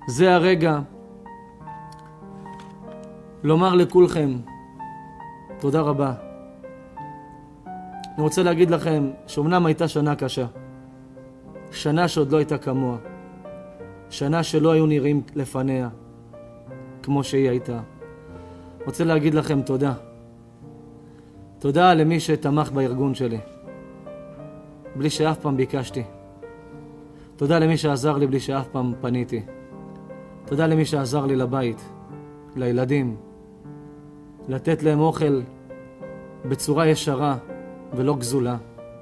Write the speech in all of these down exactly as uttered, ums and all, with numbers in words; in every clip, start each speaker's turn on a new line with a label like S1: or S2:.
S1: זה הרגע לומר לכולכם תודה רבה. אני רוצה להגיד לכם שאומנם הייתה שנה קשה, שנה שעוד לא הייתה כמוה, שנה שלא היו נראים לפניה כמו שהיא הייתה. רוצה להגיד לכם תודה. תודה למי שתמך בארגון שלי, בלי שאף פעם ביקשתי. תודה למי שעזר לי בלי שאף פעם פניתי. תודה למי שעזר לי לבית, לילדים, לתת להם אוכל בצורה ישרה ולא גזולה,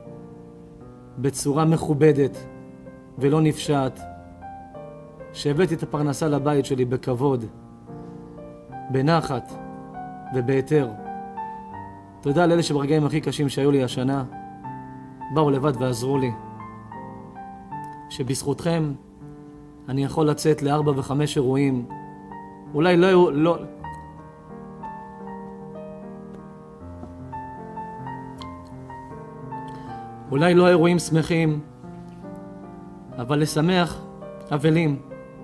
S1: בצורה מכובדת ולא נפשעת, שהבאתי את הפרנסה לבית שלי בכבוד, בנחת ובהיתר. תודה לאלה שברגעים הכי קשים שהיו לי השנה באו לבד ועזרו לי, שבזכותכם אני יכול לצאת לארבע וחמש אירועים. אולי לא, לא אולי לא אירועים שמחים, אבל לשמח אבלים,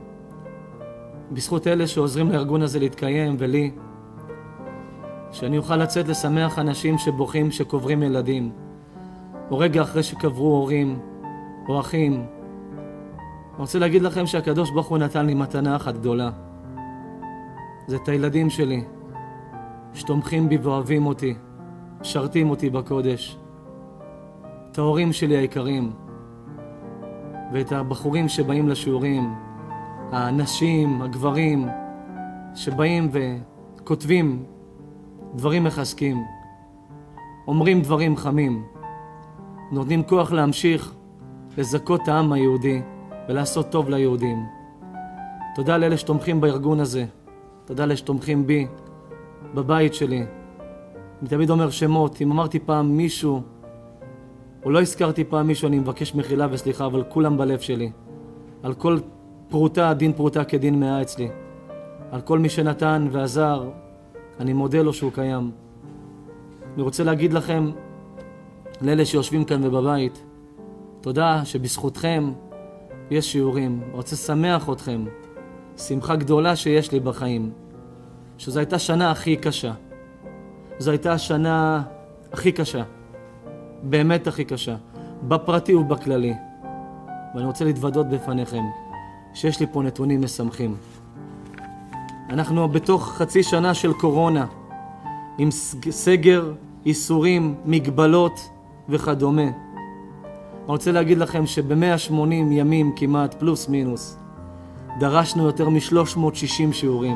S1: בזכות אלה שעוזרים לארגון הזה להתקיים, ולי שאני אוכל לצאת לשמח אנשים שבוכים, שקוברים ילדים, או רגע אחרי שקברו הורים או אחים. אני רוצה להגיד לכם שהקדוש ברוך הוא נתן לי מתנה אחת גדולה. זה את הילדים שלי שתומכים בי ואוהבים אותי, משרתים אותי בקודש. את ההורים שלי היקרים, ואת הבחורים שבאים לשיעורים, האנשים, הגברים שבאים וכותבים דברים מחזקים, אומרים דברים חמים, נותנים כוח להמשיך לזכות העם היהודי ולעשות טוב ליהודים. תודה לאלה שתומכים בארגון הזה, תודה לאלה שתומכים בי, בבית שלי. אני תמיד אומר שמות, אם אמרתי פעם מישהו או לא הזכרתי פעם מישהו, אני מבקש מחילה וסליחה, אבל כולם בלב שלי. על כל פרוטה, דין פרוטה כדין מאה אצלי. על כל מי שנתן ועזר, אני מודה לו שהוא קיים. אני רוצה להגיד לכם, לאלה שיושבים כאן ובבית, תודה שבזכותכם יש שיעורים. אני רוצה לשמח אתכם, שמחה גדולה שיש לי בחיים, שזו הייתה שנה הכי קשה. זו הייתה השנה הכי קשה. באמת הכי קשה, בפרטי ובכללי. ואני רוצה להתוודות בפניכם שיש לי פה נתונים משמחים. אנחנו בתוך חצי שנה של קורונה, עם סגר, איסורים, מגבלות וכדומה. אני רוצה להגיד לכם שב-מאה ושמונים ימים כמעט, פלוס מינוס, דרשנו יותר מ-שלוש מאות ושישים שיעורים.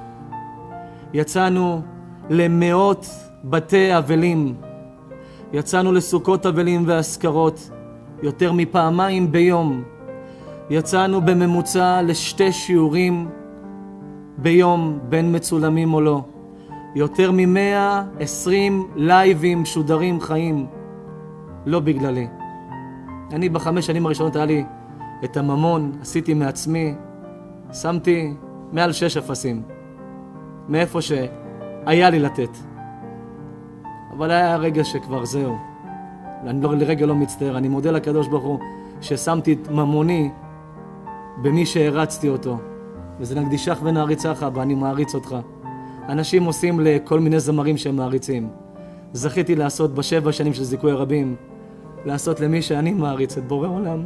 S1: יצאנו למאות בתי אבלים, יצאנו לסוכות אבלים והזכרות יותר מפעמיים ביום. יצאנו בממוצע לשתי שיעורים ביום, בין מצולמים או לא. יותר מ-מאה ועשרים לייבים שודרים חיים, לא בגללי. אני בחמש שנים הראשונות היה לי את הממון, עשיתי מעצמי, שמתי מעל שש אפסים, מאיפה שהיה לי לתת. אבל היה רגע שכבר זהו. אני לא, לרגע לא מצטער. אני מודה לקדוש ברוך הוא ששמתי את ממוני במי שהרצתי אותו. וזה נקדישך ונעריצך, ואני מעריץ אותך. אנשים עושים לכל מיני זמרים שהם מעריצים. זכיתי לעשות בשבע שנים של זיכוי הרבים, לעשות למי שאני מעריץ, את בורא עולם.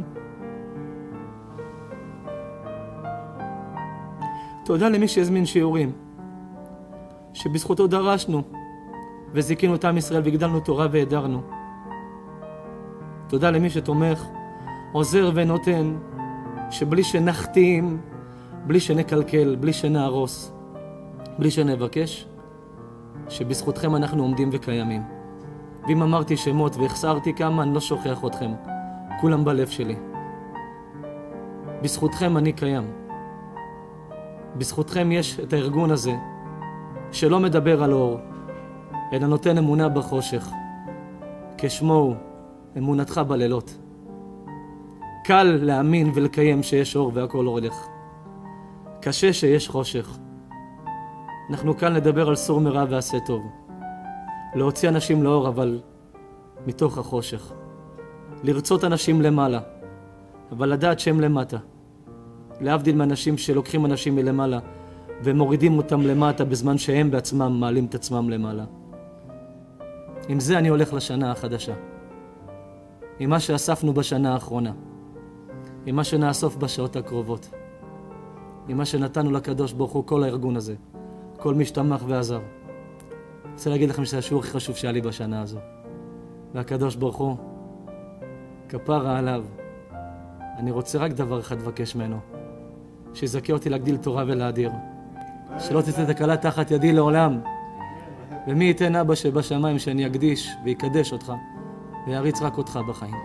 S1: תודה למי שהזמין שיעורים, שבזכותו דרשנו וזיקינו את עם ישראל והגדלנו תורה והדרנו. תודה למי שתומך, עוזר ונותן, שבלי שנחתים, בלי שנקלקל, בלי שנהרוס, בלי שנבקש, שבזכותכם אנחנו עומדים וקיימים. ואם אמרתי שמות והחסרתי כמה, אני לא שוכח אתכם. כולם בלב שלי. בזכותכם אני קיים. בזכותכם יש את הארגון הזה, שלא מדבר על אור, אלא נותן אמונה בחושך. כשמו הוא, אמונתך בלילות. קל להאמין ולקיים שיש אור והכל הולך. קשה שיש חושך. אנחנו כאן לדבר על סור מרע ועשה טוב. להוציא אנשים לאור, אבל מתוך החושך. לרצות אנשים למעלה, אבל לדעת שהם למטה. להבדיל מאנשים שלוקחים אנשים מלמעלה ומורידים אותם למטה בזמן שהם בעצמם מעלים את עצמם למעלה. עם זה אני הולך לשנה החדשה. עם מה שאספנו בשנה האחרונה. עם מה שנאסוף בשעות הקרובות. עם מה שנתנו לקדוש ברוך הוא, כל הארגון הזה. כל מי שתמך ועזר. אני רוצה להגיד לכם שזה השיעור הכי חשוב שהיה לי בשנה הזו. והקדוש ברוך הוא, כפרה עליו. אני רוצה רק דבר אחד לבקש ממנו. שיזכה אותי להגדיל תורה ולהדיר. שלא תצא תקלה תחת ידי לעולם. ומי ייתן אבא שבשמיים שאני אקדיש ויקדש אותך ויריץ רק אותך בחיים.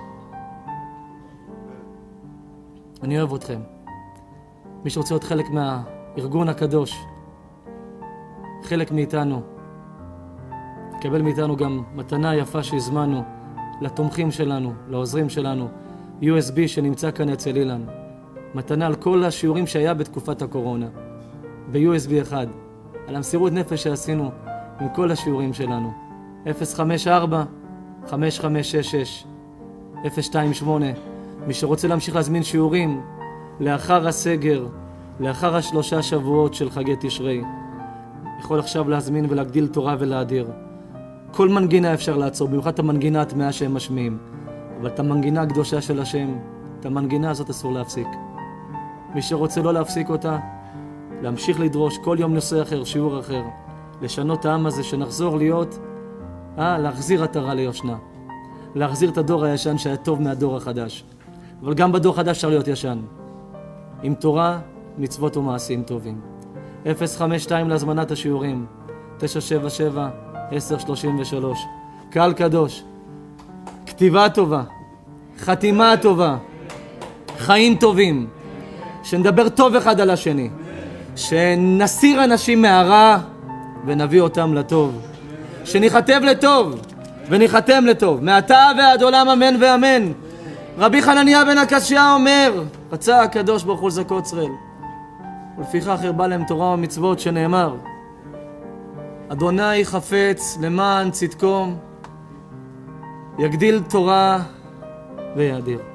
S1: אני אוהב אתכם. מי שרוצה להיות חלק מהארגון הקדוש, חלק מאיתנו, קבל מאיתנו גם מתנה יפה שהזמנו לתומכים שלנו, לעוזרים שלנו, יו אס בי שנמצא כאן אצל אילן. מתנה על כל השיעורים שהיה בתקופת הקורונה, ב-יו אס בי אחד, על המסירות נפש שעשינו עם כל השיעורים שלנו. אפס חמש ארבע חמש חמש שש שש אפס שתיים שמונה. מי שרוצה להמשיך להזמין שיעורים לאחר הסגר, לאחר השלושה שבועות של חגי תשרי, יכול עכשיו להזמין ולהגדיל תורה ולהדיר. כל מנגינה אפשר לעצור, במיוחד את המנגינה הטמאה שהם משמיעים, אבל את המנגינה הקדושה של השם, את המנגינה הזאת אסור להפסיק. מי שרוצה לא להפסיק אותה, להמשיך לדרוש כל יום נושא אחר, שיעור אחר, לשנות העם הזה, שנחזור להיות, אה, להחזיר עטרה ליושנה, להחזיר את הדור הישן שהיה טוב מהדור החדש. אבל גם בדור חדש אפשר להיות ישן, עם תורה, מצוות ומעשים טובים. אפס חמש שתיים להזמנת השיעורים, תשע שבע שבע עשר שלושים ושלוש. קהל קדוש, כתיבה טובה, חתימה טובה, חיים טובים, שנדבר טוב אחד על השני, שנסיר אנשים מהרע ונביא אותם לטוב, שניחתב לטוב וניחתם לטוב, מעתה ועד עולם אמן ואמן. רבי חנניה בן הקשיא אומר, רצה הקדוש ברוך הוא לזכות ישראל, ולפיכך הרבה להם תורה ומצוות, שנאמר, אדוני חפץ למען צדקו, יגדיל תורה ויאדיר.